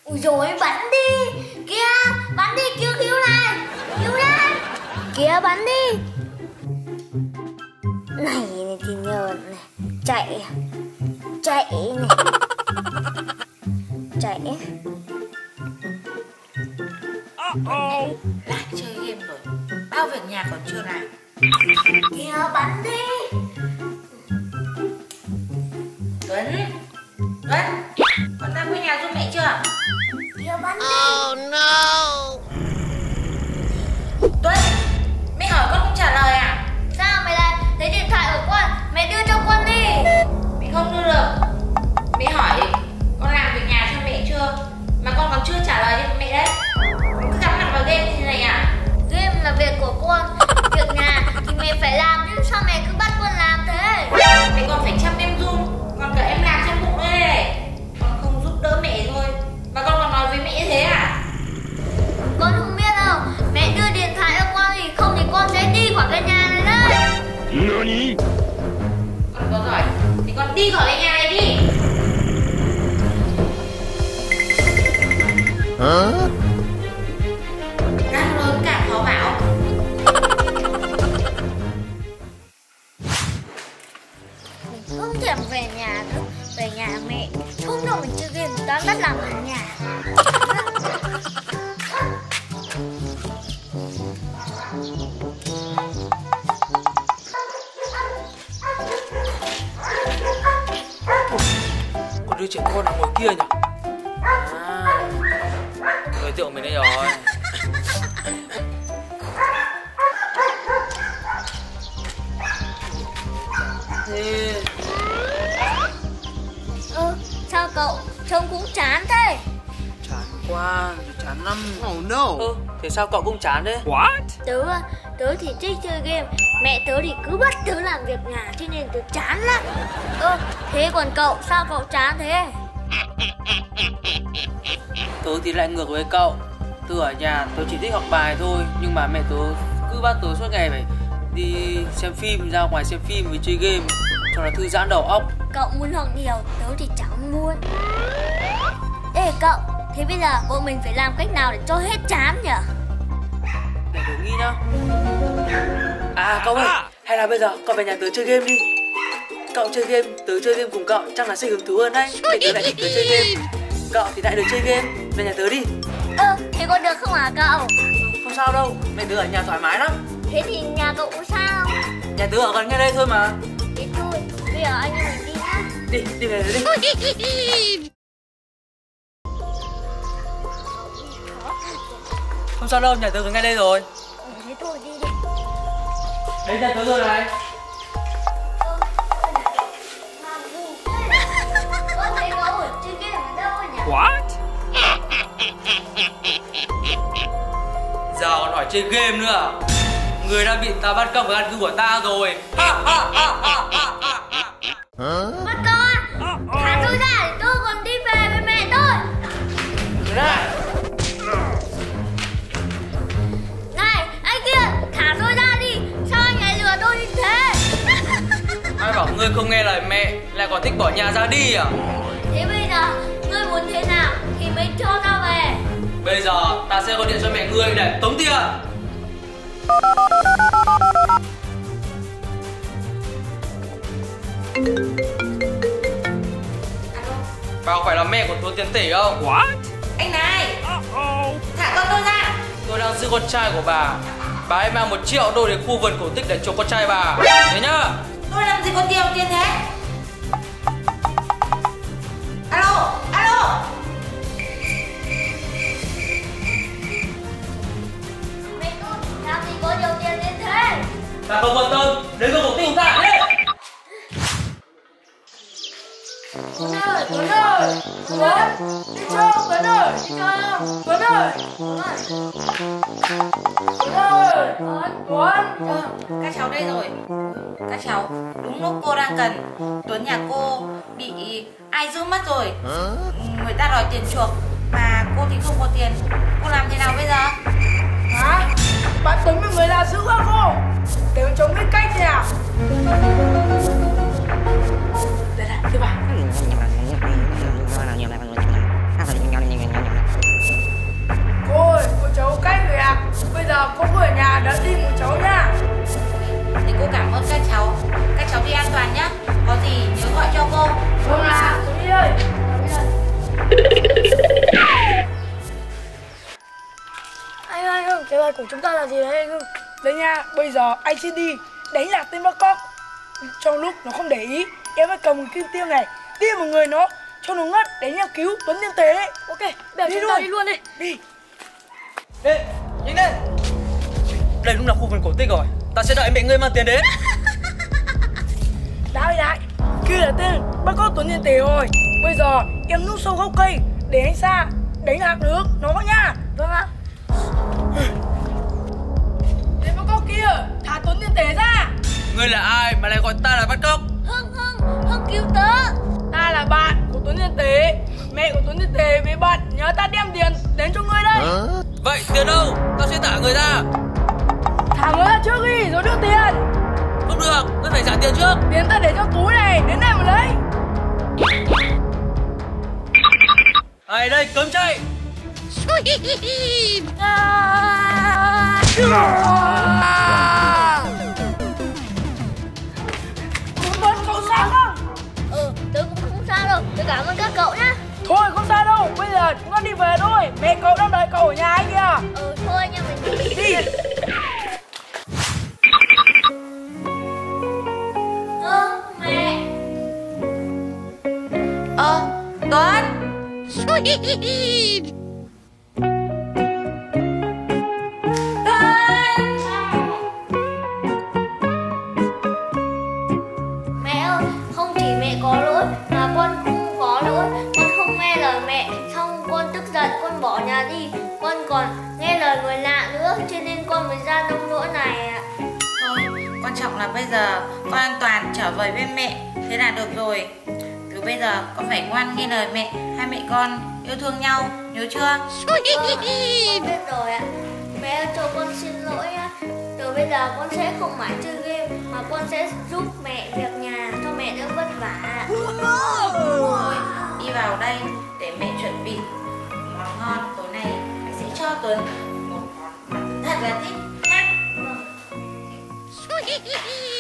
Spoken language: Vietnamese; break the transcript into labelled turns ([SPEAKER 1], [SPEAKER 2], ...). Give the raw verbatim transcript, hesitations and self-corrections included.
[SPEAKER 1] Ui dồi, bắn đi. Kìa, bắn đi, kêu cứu này. Cứu đây. Kìa, bắn đi. Này thì nhờn này. Chạy. Chạy này. Chạy.
[SPEAKER 2] Uh-oh. Lại chơi game rồi. Bao việc nhà còn chưa làm.
[SPEAKER 1] Kìa, bắn đi.
[SPEAKER 2] Tuấn. Tuấn, con ra quê nhà giúp mẹ chưa?
[SPEAKER 1] Kìa, bắn đi.
[SPEAKER 3] Oh no.
[SPEAKER 2] Tuấn, mẹ hỏi con không trả lời à?
[SPEAKER 1] Sao mày lại lấy điện thoại của con? Mẹ đưa cho con đi.
[SPEAKER 2] Mẹ không đưa được. Mẹ hỏi con làm việc nhà cho mẹ chưa, mà con còn chưa trả lời cho mẹ đấy. Con cứ cắm mặt vào game như thế này à?
[SPEAKER 1] Game là việc của con. Việc nhà thì mẹ phải làm chứ sao mẹ cứ bắt con làm thế?
[SPEAKER 2] Mẹ còn phải chăm em Dung, còn cả em làm trong bụng nữa này. Con không giúp đỡ mẹ thôi mà con còn nói với mẹ như thế à?
[SPEAKER 1] Con không biết đâu. Mẹ đưa điện thoại cho con thì không thì con sẽ đi khỏi cái nhà này đấy.
[SPEAKER 3] Nani?
[SPEAKER 2] Con có giỏi thì con đi khỏi cái nhà này đi.
[SPEAKER 3] Hả?
[SPEAKER 2] Càng lớn càng khó bảo.
[SPEAKER 1] Mình không thèm về nhà nữa. Về nhà mẹ không đâu mình chơi game, toán bắt làm ở nhà.
[SPEAKER 4] Con đứa trẻ con ở ngồi kia nhỉ? À, người tượng mình đây rồi. Thế...
[SPEAKER 1] Ơ, sao cậu trông cũng chán thế?
[SPEAKER 4] Chán quá, chán lắm.
[SPEAKER 3] Oh no.
[SPEAKER 4] Ơ, thế sao cậu cũng chán thế?
[SPEAKER 3] What?
[SPEAKER 1] Tớ à, tớ thì thích chơi game. Mẹ tớ thì cứ bắt tớ làm việc nhà cho nên tớ chán lắm. Ơ, thế còn cậu, sao cậu chán thế?
[SPEAKER 4] Tớ thì lại ngược với cậu. Tớ ở nhà tớ chỉ thích học bài thôi, nhưng mà mẹ tớ cứ bắt tớ suốt ngày phải đi xem phim, ra ngoài xem phim với chơi game cho nó thư giãn đầu óc.
[SPEAKER 1] Cậu muốn học nhiều, tớ thì chẳng muốn. Ê cậu, thế bây giờ bọn mình phải làm cách nào để cho hết chán nhỉ?
[SPEAKER 4] Để tớ nghĩ nhá. À cậu ơi, hay là bây giờ cậu về nhà tớ chơi game đi. Cậu chơi game, tớ chơi game cùng cậu chắc là sẽ hứng thú hơn đấy. Để tớ lại thích tớ chơi game. Cậu thì lại được chơi game, về nhà tớ đi.
[SPEAKER 1] Ơ, thế có được không hả cậu?
[SPEAKER 4] Không sao đâu, mẹ tớ ở nhà thoải mái lắm.
[SPEAKER 1] Thế thì nhà cậu có sao?
[SPEAKER 4] Nhà tớ ở gần ngay đây thôi mà.
[SPEAKER 1] Thế thôi, bây giờ anh em mình đi nhá.
[SPEAKER 4] Đi, đi về đi. Không sao đâu, nhà tớ gần ngay đây rồi.
[SPEAKER 1] Ừ, thế thôi đi đi.
[SPEAKER 4] Đấy nhà tớ rồi này.
[SPEAKER 1] Con thấy cậu ở chơi game ở đâu nhỉ?
[SPEAKER 3] What?
[SPEAKER 4] Giờ còn hỏi chơi game nữa à? Người đã bị ta bắt cóc và ăn cư của ta rồi. Ha ha ha ha ha ha.
[SPEAKER 1] Bắt con! Thả tôi ra để tôi còn đi về với mẹ tôi.
[SPEAKER 4] Này,
[SPEAKER 1] Này, anh kia, thả tôi ra đi. Sao anh lại lừa tôi như thế?
[SPEAKER 4] ai bảo ngươi không nghe lời mẹ lại còn thích bỏ nhà ra đi à?
[SPEAKER 1] Thế bây giờ, ngươi muốn thế nào thì mới cho tao về.
[SPEAKER 4] Bây giờ ta sẽ gọi điện cho mẹ ngươi để tống tiền. Bà có phải là mẹ của tôi tiền tỷ không?
[SPEAKER 3] What?
[SPEAKER 2] Anh này,
[SPEAKER 3] Uh-oh.
[SPEAKER 2] thả con tôi ra.
[SPEAKER 4] Tôi đang giữ con trai của bà. Bà hãy mang một triệu đô đến khu vườn cổ tích để chuộc con trai bà. Thế nhá.
[SPEAKER 2] Tôi làm gì có nhiều tiền thế? Alo, alo.
[SPEAKER 1] Mẹ tôi làm gì có nhiều tiền đến thế?
[SPEAKER 4] Ta không quan tâm, đến vườn cổ tích của ta đi.
[SPEAKER 1] Tuấn ơi, Tuấn ơi, Tuấn, đi chơi không Tuấn ơi, đi chơi không? Tuấn ơi, Tuấn ơi, Tuấn ơi, Tuấn, Tuấn.
[SPEAKER 2] Các cháu đây rồi. Các cháu, đúng lúc cô đang cần. Tuấn nhà cô bị ai giữ mất rồi. Người ta đòi tiền chuộc mà cô thì không có tiền. Cô làm thế nào bây giờ?
[SPEAKER 5] Hả? Bạn Tuấn là người lạ dữ quá cô. Để mình chống biết cách thế nào. Đây này, thưa bà. của chúng ta là gì đấy anh Hưng? Đấy nha, bây giờ anh sẽ đi đánh lạc tên bắt cóc. Trong lúc nó không để ý, em mới cầm một kim tiêm này tiêm một người nó cho nó ngất để nhau cứu Tuấn Tiên Tế.
[SPEAKER 1] Ok, bây giờ chúng ta đi luôn đi.
[SPEAKER 5] Đi.
[SPEAKER 4] Ê, nhanh lên. Đây đúng là khu vườn cổ tích rồi. Ta sẽ đợi mẹ ngươi mang tiền đến.
[SPEAKER 5] Đại đại, kia là tên bắt cóc Tuấn Tiên Tế rồi. Bây giờ em núp sâu gốc cây để anh Sa đánh lạc được nó nha.
[SPEAKER 1] Vâng ạ.
[SPEAKER 5] Tên bắt cóc kia, thả Tuấn Tiên Tế ra.
[SPEAKER 4] Ngươi là ai mà lại gọi ta là bắt cóc?
[SPEAKER 1] Hưng, Hưng, Hưng cứu tớ.
[SPEAKER 5] Ta là bạn của Tuấn Tiên Tế. Mẹ của Tuấn Tiên Tế với bạn nhớ ta đem tiền đến cho ngươi đây.
[SPEAKER 4] Vậy tiền đâu? Tao sẽ thả người ra.
[SPEAKER 5] Thả người ra trước đi rồi đưa tiền.
[SPEAKER 4] Không được, ngươi phải trả tiền trước.
[SPEAKER 5] Tiền ta để trong túi này, đến đây mà lấy.
[SPEAKER 4] Ai đây, cấm chạy.
[SPEAKER 1] À.
[SPEAKER 5] Tuấn, cậu sao không?
[SPEAKER 1] Ừ, tớ cũng không sao đâu. Tớ cảm ơn các cậu nhá.
[SPEAKER 5] Thôi không sao đâu, bây giờ chúng ta đi về thôi. Mẹ cậu đang đợi cậu ở nhà ấy kìa.
[SPEAKER 1] Ừ, thôi anh em mình đi.
[SPEAKER 5] Đi.
[SPEAKER 1] Ơ, mẹ.
[SPEAKER 2] Ơ, Tuấn.
[SPEAKER 1] Mẹ ơi, không chỉ mẹ có lỗi mà con cũng có lỗi. Con không nghe lời mẹ, xong con tức giận con bỏ nhà đi. Con còn nghe lời người lạ nữa, cho nên con mới ra nông nỗi này ạ.
[SPEAKER 2] Thôi, quan trọng là bây giờ con an toàn trở về bên mẹ. Thế là được rồi. Từ bây giờ con phải ngoan nghe lời mẹ. Hai mẹ con yêu thương nhau, nhớ chưa?
[SPEAKER 1] Vâng, con biết rồi ạ. Mẹ ơi, cho con xin lỗi á. Từ bây giờ con sẽ không mãi chơi game mà con sẽ giúp mẹ việc nhà cho mẹ đỡ vất vả.
[SPEAKER 2] Thôi, đi vào đây để mẹ chuẩn bị món ngon. Tối nay mẹ sẽ cho Tuấn một món mà Tuấn thật là thích nhá.
[SPEAKER 1] Vâng.